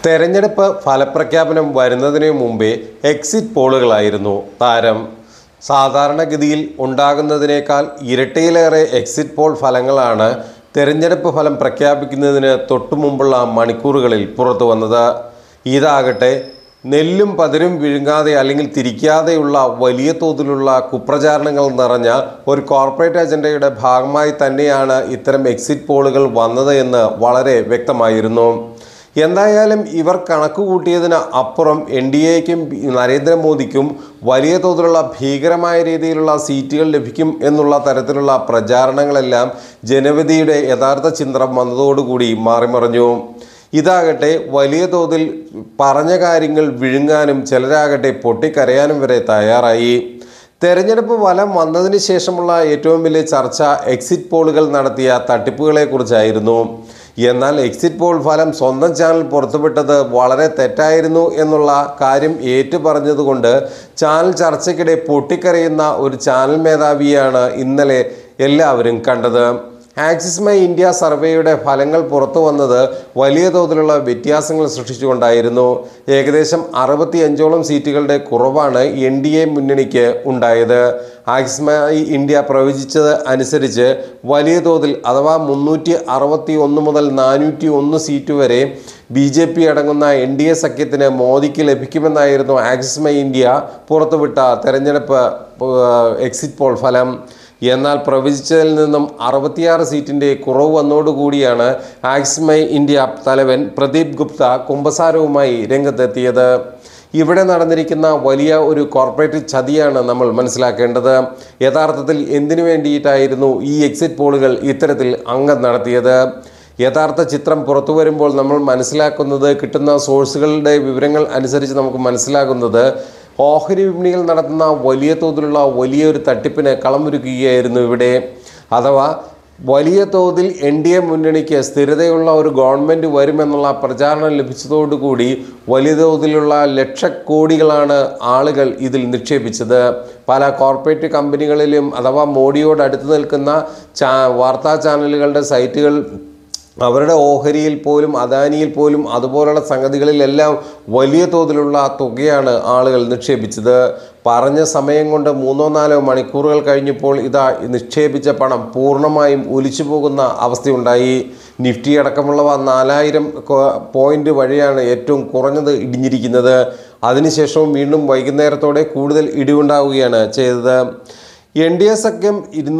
തെരഞ്ഞെടുപ്പ് ഫലപ്രഖ്യാപനം വരുന്നതിന് മുമ്പേ എക്സിറ്റ് പോളുകളായിരുന്നു താരം. സാധാരണഗതിയിൽ ഉണ്ടാകുന്നതിനേക്കാൾ ഇരട്ടിയിലേറെ എക്സിറ്റ് പോൾ ഫലങ്ങളാണ് തെരഞ്ഞെടുപ്പ് ഫലം പ്രഖ്യാപിക്കുന്നതിന് തൊട്ടുമുമ്പുള്ള മണിക്കൂറുകളിൽ പുറത്തു വന്നത്. ഇതാകട്ടെ നെല്ലും പതിരും വിഴുങ്ങാതെ അല്ലെങ്കിൽ തിരിക്കാതെയുള്ള വലിയ തോതിലുള്ള കുപ്രചാരണങ്ങൾ നിറഞ്ഞ ഒരു കോർപ്പറേറ്റ് അജണ്ടയുടെ ഭാഗമായി തന്നെയാണ് ഇത്തരം എക്സിറ്റ് പോളുകൾ വന്നത് എന്ന് വളരെ വ്യക്തമായിരുന്നു. എന്തായാലും ഇവർ കണക്ക് കൂട്ടിയതിന് അപ്പുറം NDAയ്ക്കും നരേന്ദ്രമോദിക്കും വലിയ തോതിലുള്ള ഭീകരമായ രീതിയിലുള്ള സീറ്റുകൾ ലഭിക്കും എന്നുള്ള തരത്തിലുള്ള പ്രചാരണങ്ങളെല്ലാം ജനവിധിയുടെ യഥാർത്ഥ ചിത്രം വന്നതോടുകൂടി മാറിമറിഞ്ഞു. ഇതാകട്ടെ വലിയ തോതിൽ പറഞ്ഞ കാര്യങ്ങൾ വിഴുങ്ങാനും ചിലരാകട്ടെ പൊട്ടിക്കരയാനും വരെ തയ്യാറായി. തെരഞ്ഞെടുപ്പ് ഫലം വന്നതിന് ശേഷമുള്ള ഏറ്റവും വലിയ ചർച്ച എക്സിറ്റ് പോളുകൾ നടത്തിയ തട്ടിപ്പുകളെക്കുറിച്ചായിരുന്നു. എന്നാൽ എക്സിറ്റ് പോൾ ഫലം സ്വന്തം ചാനൽ പുറത്തുവിട്ടത് വളരെ തെറ്റായിരുന്നു എന്നുള്ള കാര്യം ഏറ്റുപറഞ്ഞതുകൊണ്ട് ചാനൽ ചർച്ചയ്ക്കിടെ പൊട്ടിക്കരയുന്ന ഒരു ചാനൽ മേധാവിയാണ് ഇന്നലെ എല്ലാവരും കണ്ടത്. ആക്സിസ് മൈ ഇന്ത്യ സർവേയുടെ ഫലങ്ങൾ പുറത്തു വന്നത് വലിയ തോതിലുള്ള വ്യത്യാസങ്ങൾ സൃഷ്ടിച്ചുകൊണ്ടായിരുന്നു. ഏകദേശം 65ഓളം സീറ്റുകളുടെ കുറവാണ് NDA മുന്നണിക്ക് ഉണ്ടായത്. ആക്സിസ് മൈ ഇന്ത്യ പ്രവചിച്ചത് അനുസരിച്ച് വലിയ തോതിൽ അഥവാ 361 മുതൽ 401 സീറ്റ് വരെ BJP അടങ്ങുന്ന NDA സഖ്യത്തിന് മോദിക്ക് ലഭിക്കുമെന്നായിരുന്നു ആക്സിസ് മൈ ഇന്ത്യ പുറത്തുവിട്ട തെരഞ്ഞെടുപ്പ് എക്സിറ്റ് പോൾ ഫലം. എന്നാൽ പ്രവചിച്ചതിൽ നിന്നും 66 സീറ്റിൻ്റെ കുറവ് വന്നതോടുകൂടിയാണ് ആക്സിസ് മൈ ഇന്ത്യ തലവൻ പ്രദീപ് ഗുപ്ത കുമ്പസാരവുമായി രംഗത്തെത്തിയത്. ഇവിടെ നടന്നിരിക്കുന്ന വലിയ ഒരു കോർപ്പറേറ്റ് ചതിയാണ് നമ്മൾ മനസ്സിലാക്കേണ്ടത്. യഥാർത്ഥത്തിൽ എന്തിനു വേണ്ടിയിട്ടായിരുന്നു ഈ എക്സിറ്റ് പോളുകൾ ഇത്തരത്തിൽ അംഗം നടത്തിയത്? യഥാർത്ഥ ചിത്രം പുറത്തു വരുമ്പോൾ നമ്മൾ മനസ്സിലാക്കുന്നത്, കിട്ടുന്ന സോഴ്സുകളുടെ വിവരങ്ങൾ അനുസരിച്ച് നമുക്ക് മനസ്സിലാകുന്നത്, ഓഹരി വിപണികൾ നടത്തുന്ന വലിയ തോതിലുള്ള വലിയൊരു തട്ടിപ്പിന് കളമൊരുക്കുകയായിരുന്നു ഇവിടെ. അഥവാ വലിയ തോതിൽ NDA മുന്നണിക്ക് സ്ഥിരതയുള്ള ഒരു ഗവൺമെൻറ് വരുമെന്നുള്ള പ്രചാരണം ലഭിച്ചതോടുകൂടി വലിയ തോതിലുള്ള ലക്ഷക്കോടികളാണ് ആളുകൾ ഇതിൽ നിക്ഷേപിച്ചത്. പല കോർപ്പറേറ്റ് കമ്പനികളിലും അഥവാ മോഡിയോട് അടുത്ത് നിൽക്കുന്ന വാർത്താ ചാനലുകളുടെ സൈറ്റുകൾ അവരുടെ ഓഹരിയിൽ പോലും അദാനിയിൽ പോലും അതുപോലുള്ള സംഗതികളിലെല്ലാം വലിയ തോതിലുള്ള തുകയാണ് ആളുകൾ നിക്ഷേപിച്ചത്. പറഞ്ഞ സമയം കൊണ്ട് 3-4 മണിക്കൂറുകൾ കഴിഞ്ഞപ്പോൾ ഇതാ നിക്ഷേപിച്ച പണം പൂർണ്ണമായും ഒലിച്ചു പോകുന്ന അവസ്ഥയുണ്ടായി. നിഫ്റ്റി അടക്കമുള്ളവ 4000 പോയിന്റ് വഴിയാണ് ഏറ്റവും കുറഞ്ഞത് ഇടിഞ്ഞിരിക്കുന്നത്. അതിനുശേഷവും വീണ്ടും വൈകുന്നേരത്തോടെ കൂടുതൽ ഇടിവുണ്ടാവുകയാണ് ചെയ്തത്. NDA സഖ്യം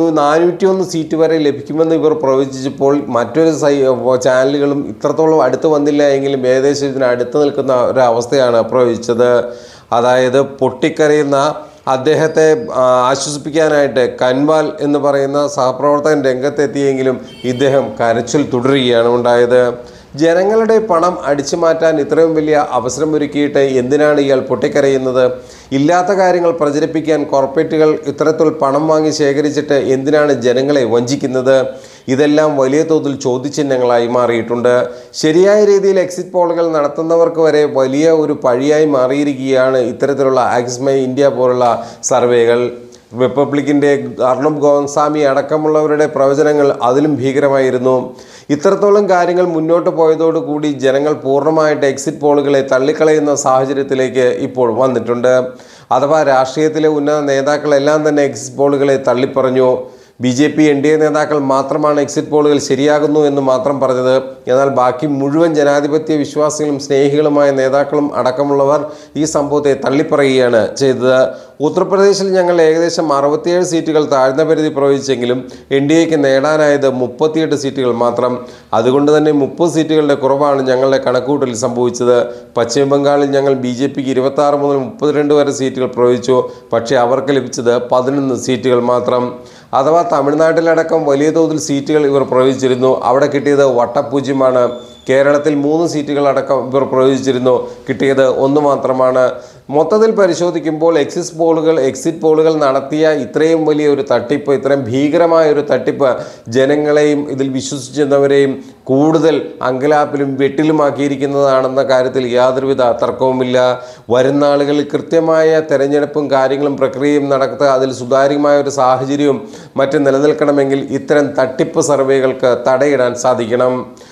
401 സീറ്റ് വരെ ലഭിക്കുമെന്ന് ഇവർ പ്രവചിച്ചപ്പോൾ മറ്റൊരു ചാനലുകളും ഇത്രത്തോളം അടുത്ത് വന്നില്ല എങ്കിലും ഏകദേശം ഇതിന് അടുത്ത് നിൽക്കുന്ന ഒരവസ്ഥയാണ് പ്രവചിച്ചത്. അതായത് പൊട്ടിക്കരയുന്ന അദ്ദേഹത്തെ ആശ്വസിപ്പിക്കാനായിട്ട് കൻവാൽ എന്ന് പറയുന്ന സഹപ്രവർത്തകൻ രംഗത്തെത്തിയെങ്കിലും ഇദ്ദേഹം കരച്ചിൽ തുടരുകയാണ് ഉണ്ടായത്. ജനങ്ങളുടെ പണം അടിച്ചു മാറ്റാൻ ഇത്രയും വലിയ അവസരമൊരുക്കിയിട്ട് എന്തിനാണ് ഇയാൾ പൊട്ടിക്കരയുന്നത്? ഇല്ലാത്ത കാര്യങ്ങൾ പ്രചരിപ്പിക്കാൻ കോർപ്പറേറ്റുകൾ ഇത്തരത്തിൽ പണം വാങ്ങി ശേഖരിച്ചിട്ട് എന്തിനാണ് ജനങ്ങളെ വഞ്ചിക്കുന്നത്? ഇതെല്ലാം വലിയ തോതിൽ ചോദ്യചിഹ്നങ്ങളായി മാറിയിട്ടുണ്ട്. ശരിയായ രീതിയിൽ എക്സിറ്റ് പോളുകൾ നടത്തുന്നവർക്ക് വരെ വലിയ ഒരു പഴിയായി മാറിയിരിക്കുകയാണ് ഇത്തരത്തിലുള്ള ആക്സിസ് മൈ ഇന്ത്യ പോലുള്ള സർവേകൾ. റിപ്പബ്ലിക്കിൻ്റെ അർണബ് ഗോസ്വാമി അടക്കമുള്ളവരുടെ പ്രവചനങ്ങൾ അതിലും ഭീകരമായിരുന്നു. ഇത്രത്തോളം കാര്യങ്ങൾ മുന്നോട്ട് പോയതോടുകൂടി ജനങ്ങൾ പൂർണ്ണമായിട്ട് എക്സിറ്റ് പോളുകളെ തള്ളിക്കളയുന്ന സാഹചര്യത്തിലേക്ക് ഇപ്പോൾ വന്നിട്ടുണ്ട്. അഥവാ രാഷ്ട്രീയത്തിലെ ഉന്നത നേതാക്കളെല്ലാം തന്നെ എക്സിറ്റ് പോളുകളെ തള്ളിപ്പറഞ്ഞു. BJP NDA നേതാക്കൾ മാത്രമാണ് എക്സിറ്റ് പോളുകൾ ശരിയാകുന്നു എന്ന് മാത്രം പറഞ്ഞത്. എന്നാൽ ബാക്കി മുഴുവൻ ജനാധിപത്യ വിശ്വാസികളും സ്നേഹികളുമായ നേതാക്കളും അടക്കമുള്ളവർ ഈ സംഭവത്തെ തള്ളിപ്പറയുകയാണ് ചെയ്തത്. ഉത്തർപ്രദേശിൽ ഞങ്ങൾ ഏകദേശം 67 സീറ്റുകൾ താഴ്ന്ന പരിധി പ്രവചിച്ചെങ്കിലും NDAയ്ക്ക് നേടാനായത് 38 സീറ്റുകൾ മാത്രം. അതുകൊണ്ട് തന്നെ 30 സീറ്റുകളുടെ കുറവാണ് ഞങ്ങളുടെ കണക്കൂട്ടലിൽ സംഭവിച്ചത്. പശ്ചിമ ബംഗാളിൽ ഞങ്ങൾ BJPക്ക് 26 മുതൽ 32 വരെ സീറ്റുകൾ പ്രവചിച്ചു. പക്ഷേ അവർക്ക് ലഭിച്ചത് 11 സീറ്റുകൾ മാത്രം. അഥവാ തമിഴ്നാട്ടിലടക്കം വലിയ തോതിൽ സീറ്റുകൾ ഇവർ പ്രവചിച്ചിരുന്നു. അവിടെ കിട്ടിയത് വട്ടപൂജ്യമാണ്. കേരളത്തിൽ 3 സീറ്റുകൾ അടക്കം ഇവർ പ്രവചിച്ചിരുന്നു. കിട്ടിയത് 1 മാത്രമാണ്. മൊത്തത്തിൽ പരിശോധിക്കുമ്പോൾ എക്സിറ്റ് പോളുകൾ നടത്തിയ ഇത്രയും വലിയ ഒരു തട്ടിപ്പ്, ഇത്രയും ഭീകരമായ ഒരു തട്ടിപ്പ് ജനങ്ങളെയും ഇതിൽ വിശ്വസിച്ചിരുന്നവരെയും കൂടുതൽ അങ്കലാപ്പിലും വെട്ടിലുമാക്കിയിരിക്കുന്നതാണെന്ന കാര്യത്തിൽ യാതൊരുവിധ തർക്കവുമില്ല. വരുന്ന ആളുകളിൽ കൃത്യമായ തെരഞ്ഞെടുപ്പും കാര്യങ്ങളും പ്രക്രിയയും നടക്കുക, അതിൽ സുതാര്യമായ ഒരു സാഹചര്യവും മറ്റും നിലനിൽക്കണമെങ്കിൽ ഇത്തരം തട്ടിപ്പ് സർവേകൾക്ക് തടയിടാൻ സാധിക്കണം.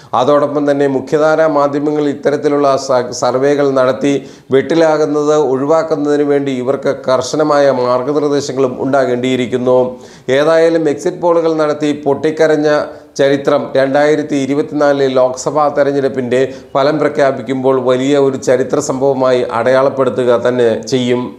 അതോടൊപ്പം തന്നെ മുഖ്യധാരാ മാധ്യമങ്ങൾ ഇത്തരത്തിലുള്ള സർവേകൾ നടത്തി വെട്ടിലാകുന്നത് ഒഴിവാക്കുന്നതിന് വേണ്ടി ഇവർക്ക് കർശനമായ മാർഗനിർദ്ദേശങ്ങളും ഉണ്ടാകേണ്ടിയിരിക്കുന്നു. ഏതായാലും എക്സിറ്റ് പോളുകൾ നടത്തി പൊട്ടിക്കരഞ്ഞ ചരിത്രം 2024 ലോക്സഭാ തെരഞ്ഞെടുപ്പിൻ്റെ ഫലം പ്രഖ്യാപിക്കുമ്പോൾ വലിയ ഒരു ചരിത്ര സംഭവമായി അടയാളപ്പെടുത്തുക തന്നെ ചെയ്യും.